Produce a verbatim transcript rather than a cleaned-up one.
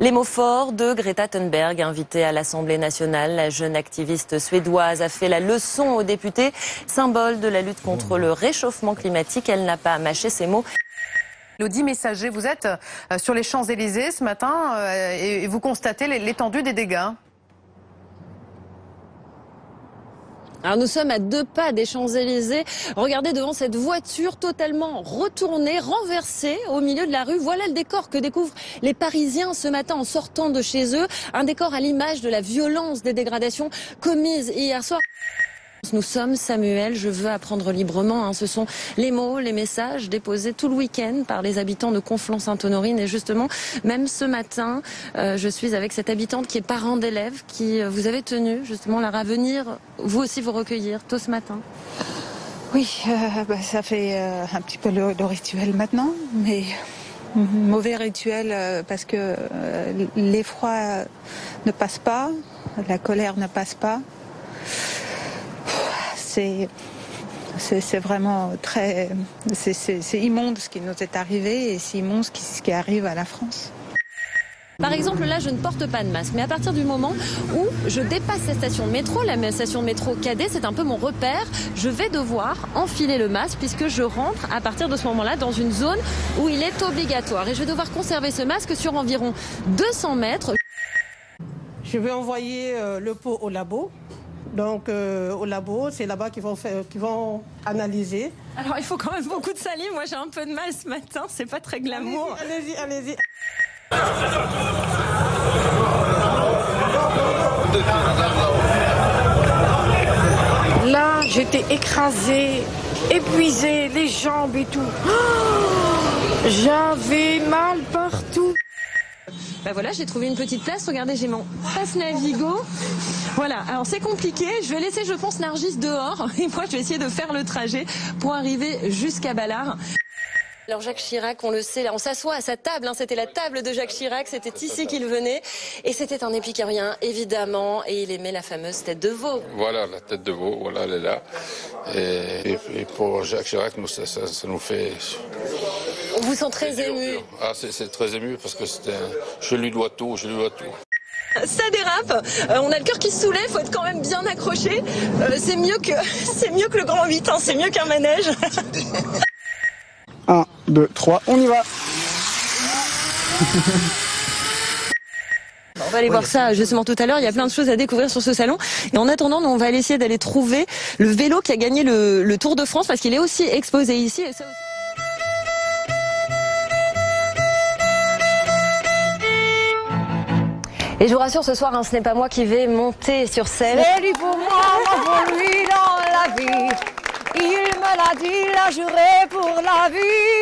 Les mots forts de Greta Thunberg, invitée à l'Assemblée nationale. La jeune activiste suédoise a fait la leçon aux députés. Symbole de la lutte contre le réchauffement climatique, elle n'a pas mâché ses mots. Elodie Messager, vous êtes sur les Champs-Élysées ce matin et vous constatez l'étendue des dégâts. Alors nous sommes à deux pas des Champs-Élysées. Regardez devant cette voiture totalement retournée, renversée au milieu de la rue. Voilà le décor que découvrent les Parisiens ce matin en sortant de chez eux. Un décor à l'image de la violence des dégradations commises hier soir. Nous sommes, Samuel, je veux apprendre librement. Hein. Ce sont les mots, les messages déposés tout le week-end par les habitants de Conflans-Sainte-Honorine. Et justement, même ce matin, euh, je suis avec cette habitante qui est parent d'élèves, qui euh, vous avez tenu justement Lara, à venir, vous aussi vous recueillir tôt ce matin. Oui, euh, bah, ça fait euh, un petit peu le, le rituel maintenant, mais mauvais rituel euh, parce que euh, l'effroi ne passe pas, la colère ne passe pas. C'est vraiment très... C'est immonde ce qui nous est arrivé et c'est immonde ce qui, ce qui arrive à la France. Par exemple, là, je ne porte pas de masque, mais à partir du moment où je dépasse la station de métro, la station de métro Cadet, c'est un peu mon repère, je vais devoir enfiler le masque puisque je rentre à partir de ce moment-là dans une zone où il est obligatoire. Et je vais devoir conserver ce masque sur environ deux cents mètres. Je vais envoyer euh, le pot au labo. Donc euh, au labo, c'est là-bas qu'ils vont faire, qu'ils vont analyser. Alors il faut quand même beaucoup de salive. Moi j'ai un peu de mal ce matin, c'est pas très glamour. Allez-y, allez-y, allez-y. Là, j'étais écrasée, épuisée, les jambes et tout. Oh, j'avais mal partout. Ben voilà, j'ai trouvé une petite place. Regardez, j'ai mon passe Navigo. Voilà, alors c'est compliqué. Je vais laisser, je pense, Nargis dehors. Et moi, je vais essayer de faire le trajet pour arriver jusqu'à Ballard. Alors Jacques Chirac, on le sait, là, on s'assoit à sa table. Hein, c'était la table de Jacques Chirac. C'était ici qu'il venait. Et c'était un épicurien, évidemment. Et il aimait la fameuse tête de veau. Voilà, la tête de veau, voilà, elle est là. Et, et, et pour Jacques Chirac, nous, ça, ça, ça nous fait... On vous sent très ému. Ah, c'est très ému parce que c'était un... je lui dois tout, je lui dois tout. Ça dérape, euh, on a le cœur qui se soulève, faut être quand même bien accroché. Euh, c'est mieux que c'est mieux que le grand huit, hein, c'est mieux qu'un manège. un, deux, trois, on y va. On va aller voir ça justement tout à l'heure, il y a plein de choses à découvrir sur ce salon. Et en attendant, nous, on va aller essayer d'aller trouver le vélo qui a gagné le, le Tour de France parce qu'il est aussi exposé ici. Et ça aussi... Et je vous rassure, ce soir, hein, ce n'est pas moi qui vais monter sur scène. C'est lui pour moi, moi pour lui dans la vie. Il me l'a dit, là, juré pour la vie.